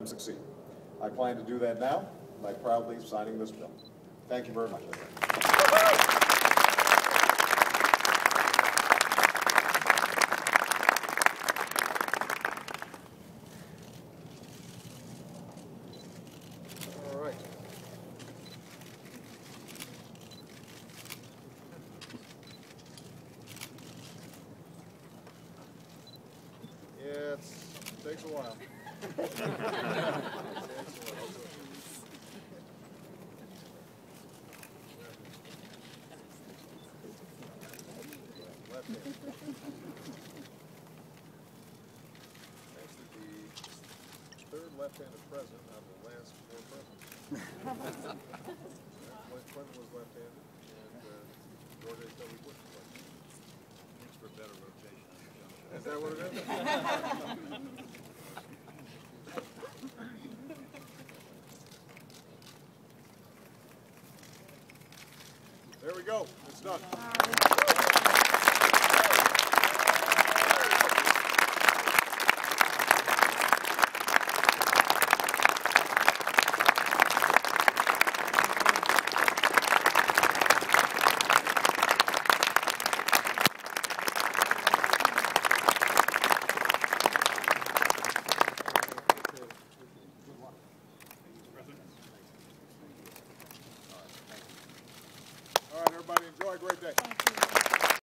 succeed. I plan to do that now by proudly signing this bill. Thank you very much. All right. Yeah, it takes a while. Actually, the third left-handed president out of the last 4 presidents. Clinton was left-handed, and George H.W. Bush was left-handed. Thanks for better rotation on the Jumpstart. Is that what it is? There we go. It's done. All right, everybody, enjoy a great day.